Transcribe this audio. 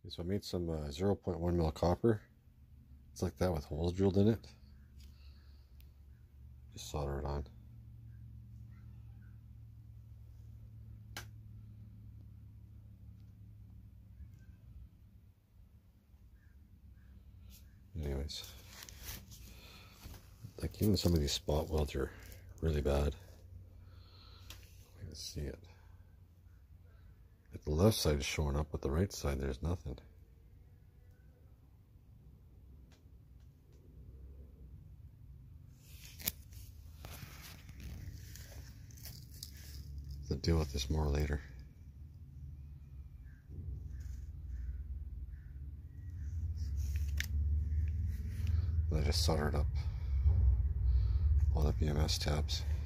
So I made some 0.1 mil copper. It's like that with holes drilled in it. Just solder it on. Anyways, like even some of these spot welds are really bad. You can see it. Like the left side is showing up, but the right side there's nothing. I'll deal with this more later. I just soldered up all the BMS tabs.